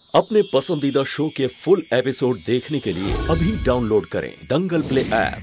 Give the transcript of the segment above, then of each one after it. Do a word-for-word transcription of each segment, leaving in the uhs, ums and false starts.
अपने पसंदीदा शो के फुल एपिसोड देखने के लिए अभी डाउनलोड करें दंगल प्ले ऐप।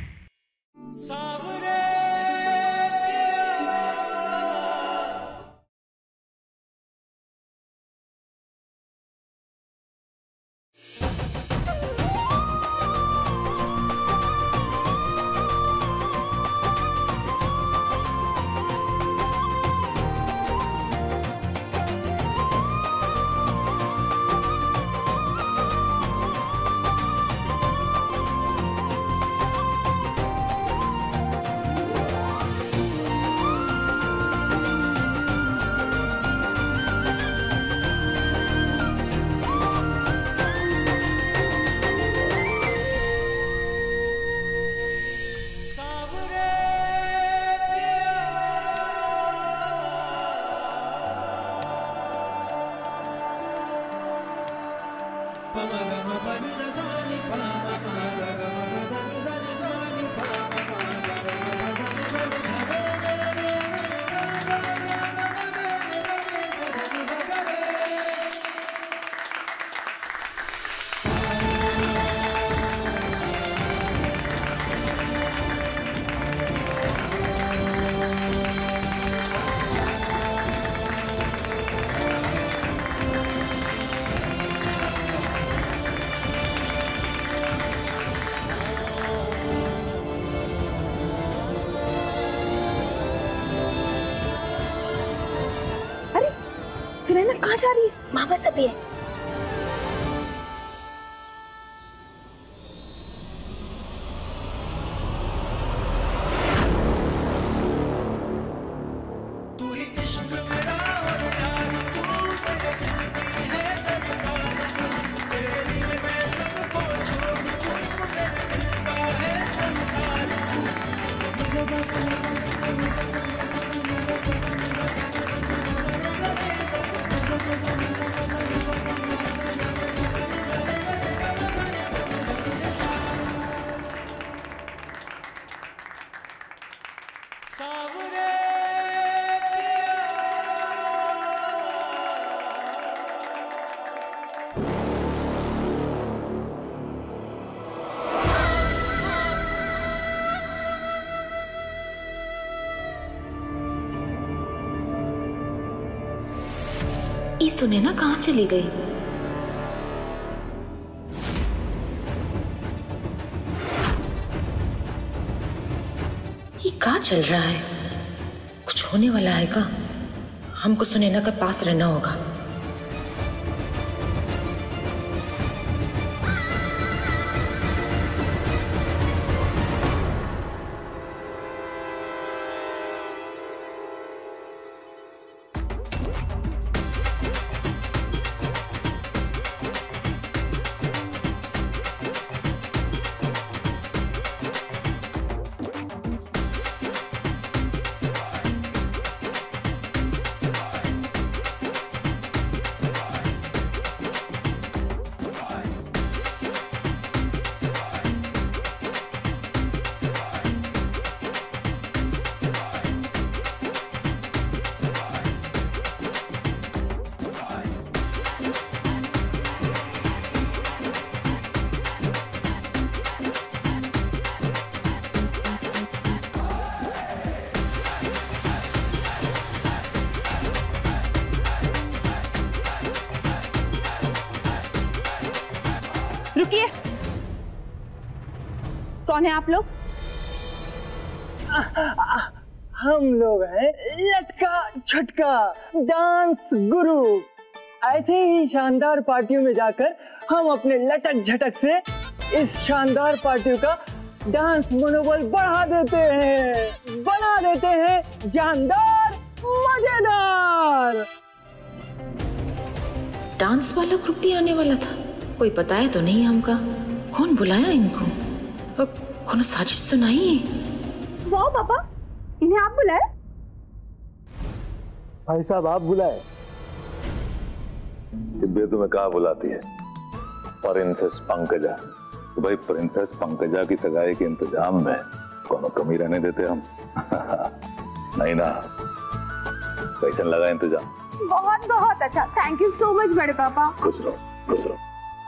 सुनैना कहाँ जा रही है? माँ बस अभी है। ये सुनैना कहाँ चली गई? ये कहाँ चल रहा है? कुछ होने वाला है क्या? हमको सुनैना के पास रहना होगा। रुकिए, कौन है आप लोग? हम लोग हैं लटका झटका डांस गुरु। ऐसे ही शानदार पार्टियों में जाकर हम अपने लटक झटक से इस शानदार पार्टियों का डांस मनोबल बढ़ा देते हैं, बना देते हैं जानदार मजेदार। डांस वाला ग्रुप भी आने वाला था, कोई बताया तो नहीं हमका। कौन बुलाया इनको? कौन साजिश तो नहीं है? वाह पापा, इन्हें आप बुलाए? भाई साहब आप बुलाए? सिब्बे तुम्हें कहाँ बुलाती है? प्रिंसेस पंकजा। तो भाई प्रिंसेस पंकजा की सगाई के इंतजाम में कोनो कमी रहने देते हम? नहीं ना। कैसन लगा इंतजाम? बहुत बहुत अच्छा, थैंक यू सो मच बड़े पापा। खुश रहो। खुश रहो।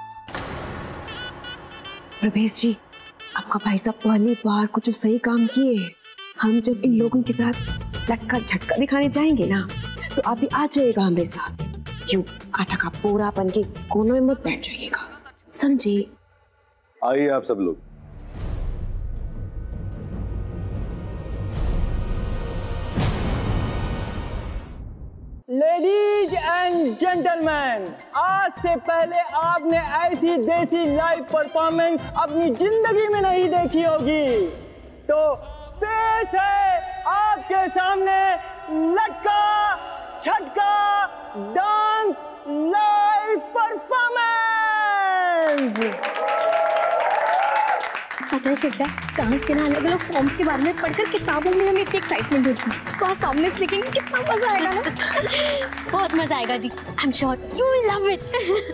प्रभेश जी, आपका भाई साहब पहली बार कुछ सही काम किए हैं। हम जब इन लोगों के साथ लटका झटका दिखाने जाएंगे ना, तो आप भी आ जाइएगा हमारे साथ। क्यों आटा का पूरा बन के कोनों में मत बैठ जाइएगा, समझे? आइए आप सब लोग। लेडीज एंड जेंटलमैन, आज से पहले आपने ऐसी देसी लाइव परफॉर्मेंस अपनी जिंदगी में नहीं देखी होगी। तो पेश है आपके सामने लटका झटका डांस लाइव परफॉर्मेंस। पता है शिवदा, डांस के ना अलग अलग फॉर्म्स के बारे में पढ़कर किताबों में हमें इतनी एक्साइटमेंट होती है, तो आज सामने से देखेंगे कितना मजा आएगा ना। बहुत मजा आएगा दी, I am sure you will love it.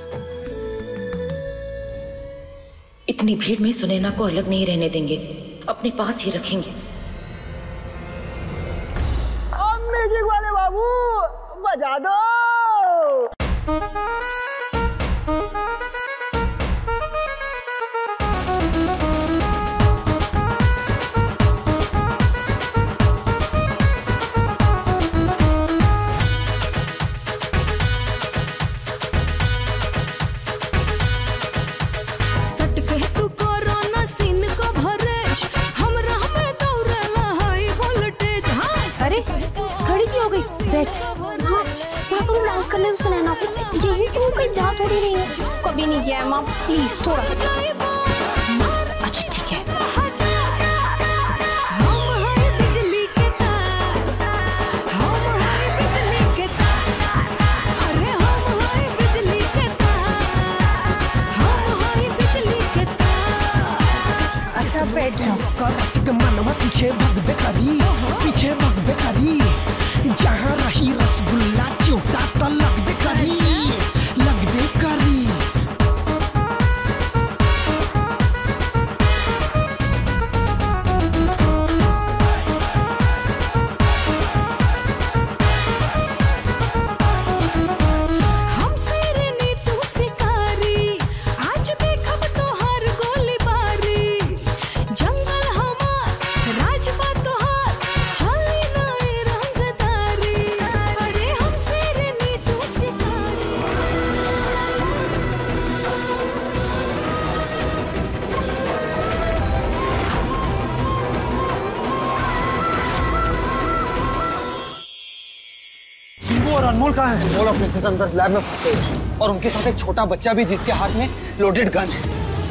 इतनी भीड़ में सुनैना को अलग नहीं रहने देंगे, अपने पास ही रखेंगे। अब म्यूजिक वाले बाबू बजा दो। डांस करने से सुनैना को यही क्यों कहीं जा थोड़ी रही है, कभी नहीं किया है माँ, प्लीज थोड़ा। अच्छा ठीक है। अच्छा बैठ जाओ। पीछे भाग बेकारी, पीछे भाग बेकारी, जहाँ रही रसगुल्ला चोटा तो लग बेकारी, लग बेकारी। और अनमोल कहाँ है? अनमोल और प्रिंसेस अंदर लैब में फंसे हुए हैं और उनके साथ एक छोटा बच्चा भी जिसके हाथ में लोडेड गन है।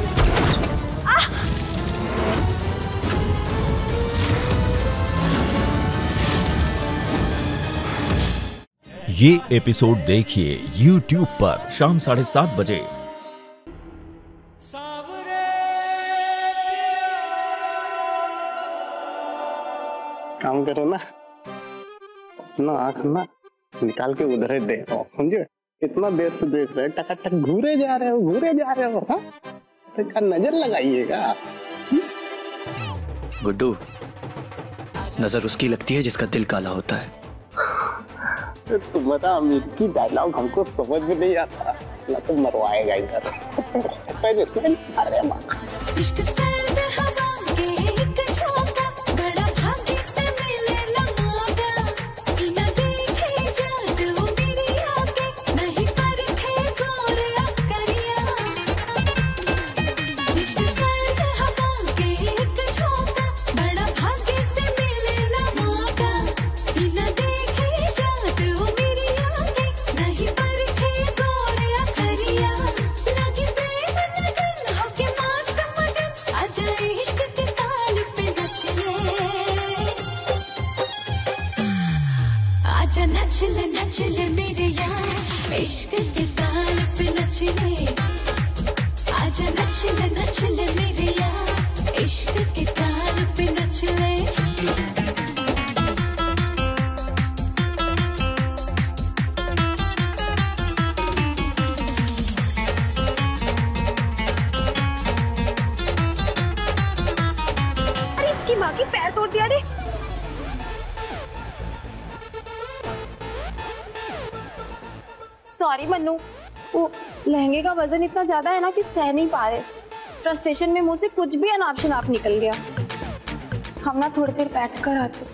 ये एपिसोड देखिए यूट्यूब पर शाम साढ़े सात बजे। काम करो ना, अपना आँख ना निकाल के उधर ही देखो, समझे? कितना देर से देख रहे हैं, टकाटक घूरे जा रहे हो, घूरे जा रहे हो। हाँ, तो नजर लगाइएगा। गुड्डू, नजर उसकी लगती है जिसका दिल काला होता है। तुम्हारा अमेरिकी डायलॉग हमको समझ में नहीं आता, तो मरवाएगा इधर। पहले अरे माँ नचले नचले मेरे यार, इश्क के ताल पे नचले। आजा नचले नचले मेरे यार, इश्क के ताल पे नचले। अरे इसकी माँ की पैर तोड़ दिया रे। सॉरी मन्नू, वो लहंगे का वजन इतना ज्यादा है ना कि सह नहीं पा रहे। फ्रस्ट्रेशन में मुंह से कुछ भी अनाप शनाप निकल गया। हम ना थोड़ी देर बैठ कर आते।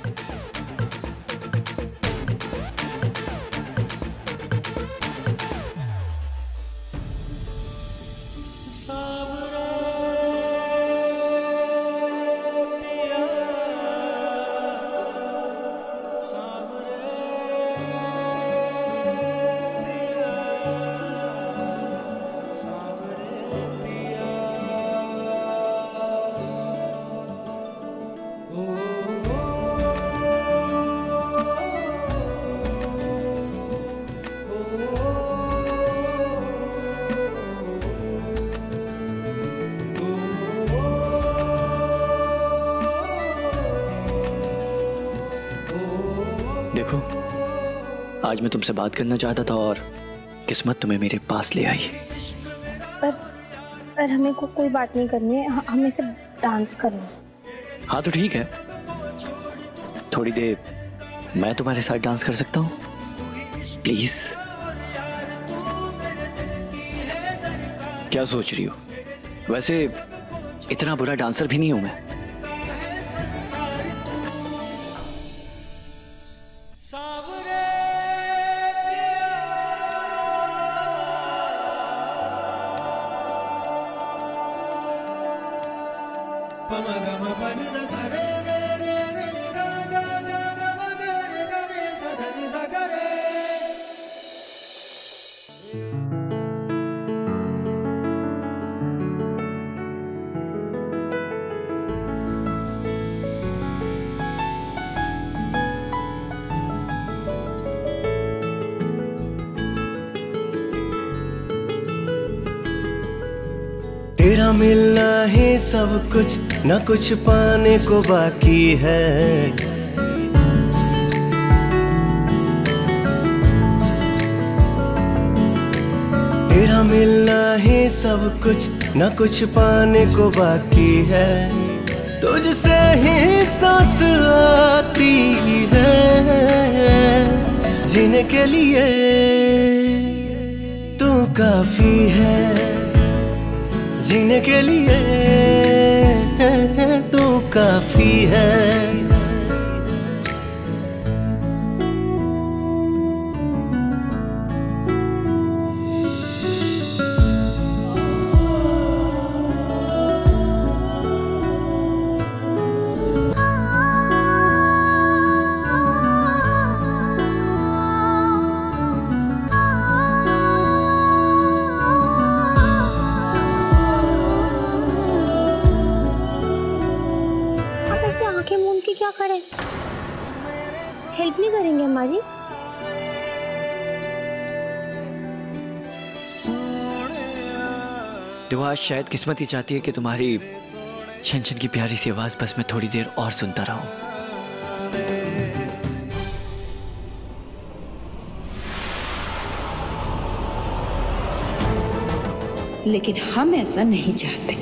देखो, आज मैं तुमसे बात करना चाहता था और किस्मत तुम्हें मेरे पास ले आई। पर पर हमें को कोई बात नहीं करनी है, हमें सिर्फ डांस करना है। हाँ तो ठीक है, थोड़ी देर मैं तुम्हारे साथ डांस कर सकता हूँ प्लीज? क्या सोच रही हो? वैसे इतना बुरा डांसर भी नहीं हूं मैं। तेरा मिलना ही सब कुछ, न कुछ पाने को बाकी है। तेरा मिलना ही सब कुछ, न कुछ पाने को बाकी है। तुझसे ही सांस आती है, जीने के लिए तू काफी है। जीने के लिए तू काफी है। आंखें मूंद के क्या करें? हेल्प नहीं करेंगे हमारी? तो आज शायद किस्मत ही चाहती है कि तुम्हारी छन-छन की प्यारी सी आवाज बस मैं थोड़ी देर और सुनता रहूं। लेकिन हम ऐसा नहीं चाहते।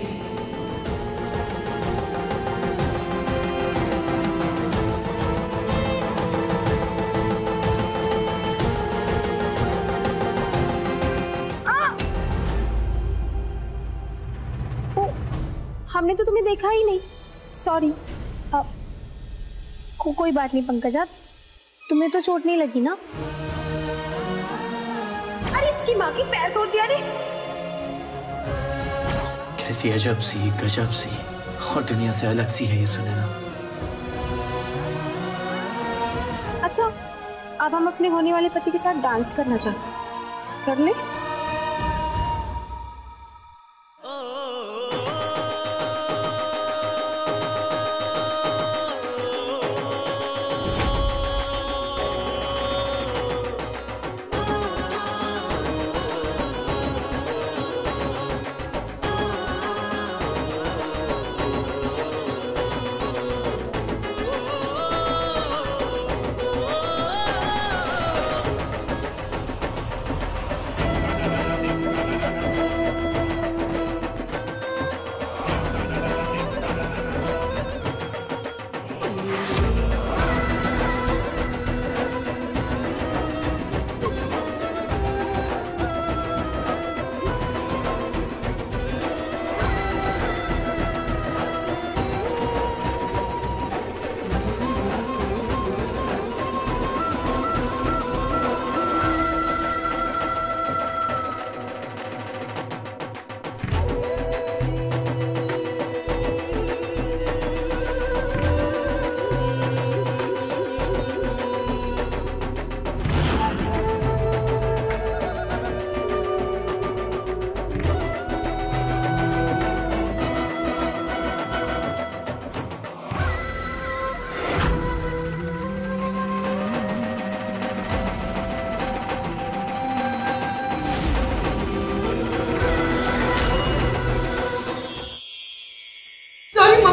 हमने तो तुम्हें देखा ही नहीं, सॉरी। को, कोई बात नहीं पंकजा, तुम्हें तो चोट नहीं लगी ना? अरे इसकी माँ की पैर तोड़ दिया रे। कैसी अजब सी गजब सी और दुनिया से अलग सी है ये सुनना। अच्छा, अब हम अपने होने वाले पति के साथ डांस करना चाहते हैं, कर ले?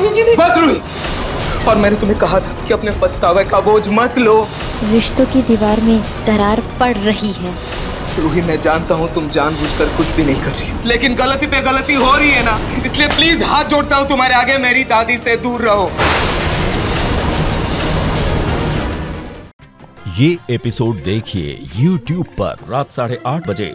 कीजिए। बस रूही, और मैंने तुम्हें कहा था कि अपने पछतावे का बोझ मत लो। रिश्तों की दीवार में दरार पड़ रही है। रूही, मैं जानता हूँ तुम जानबूझकर कुछ भी नहीं कर रही हो, लेकिन गलती पे गलती हो रही है ना, इसलिए प्लीज हाथ जोड़ता हूँ तुम्हारे आगे, मेरी दादी से दूर रहो। ये एपिसोड देखिए यूट्यूब पर रात साढ़े आठ बजे।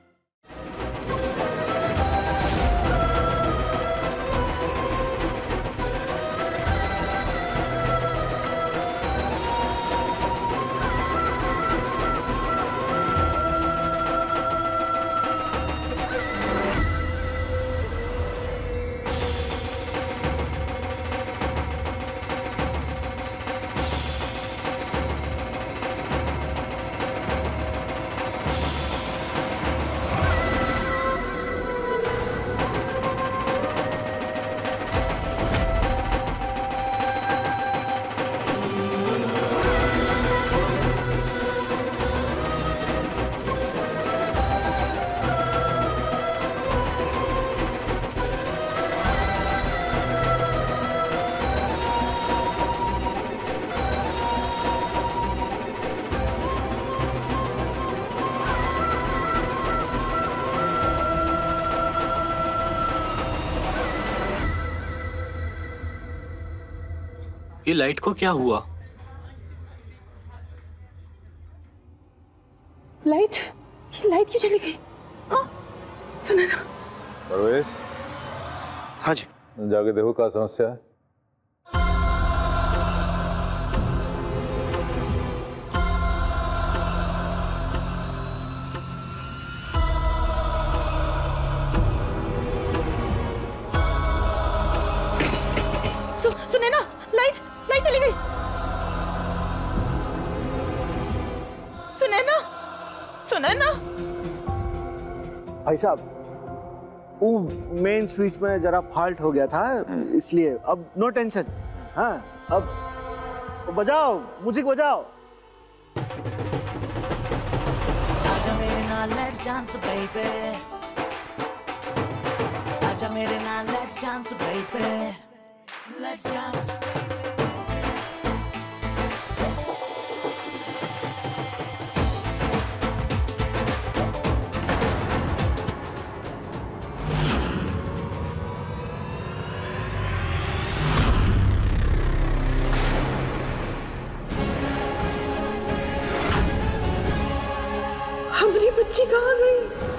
ये लाइट को क्या हुआ? लाइट? ये लाइट क्यों चली गई? हाँ, सुना ना? परवेश। हाँ जी। जाके देखो क्या समस्या है। सु, सुने ना, लाइट लाइट चली गई। सुने ना, सुने ना। भाई साहब, वो मेन स्विच में जरा फॉल्ट हो गया था, इसलिए अब नो टेंशन। हाँ, अब बजाओ, म्यूजिक बजाओ। आजा मेरे नाल लेट्स डांस बेबी, आजा मेरे नाल let's dance baby, let's dance. हमारी बच्ची कहाँ गई?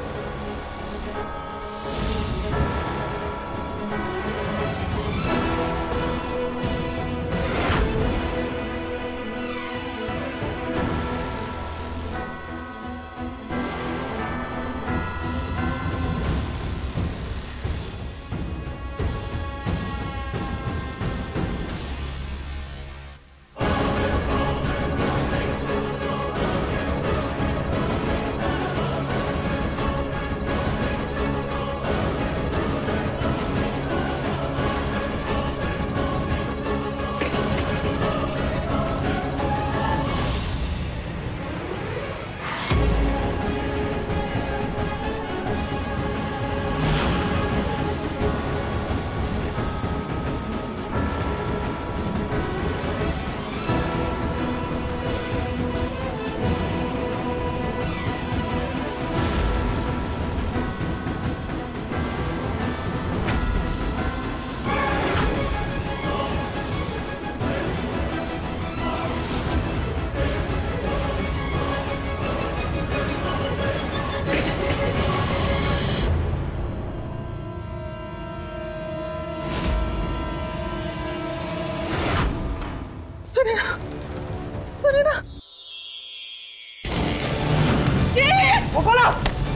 सुने ना, सुने ना। वो बोलो।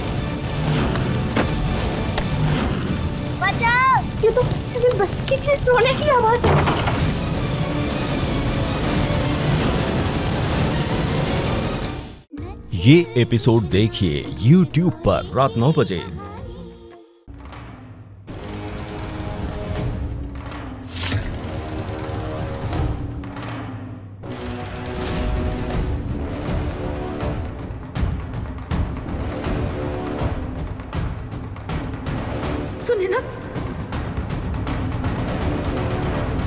बचाओ! ये तो किसी बच्ची के रोने की आवाज है। ये एपिसोड देखिए यूट्यूब पर रात नौ बजे। सुने ना,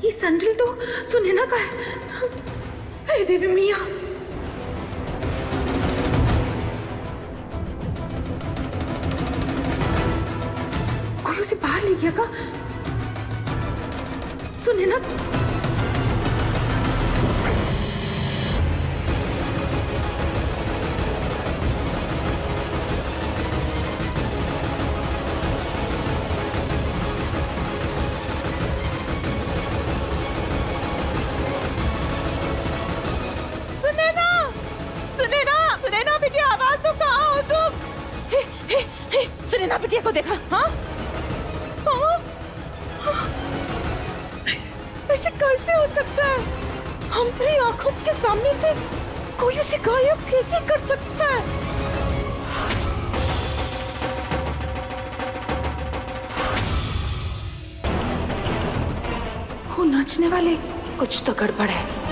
ये सैंडल तो सुनैना का है। हे देवी मिया, कोई उसे बाहर ले गया का? सुनैना सुनैना बिटिया को देखा? हाँ? हाँ? ऐसे कैसे हो सकता है? हमारी आंखों के सामने से कोई उसे गायब कैसे कर सकता है? वो नाचने वाले, कुछ तो गड़बड़ है।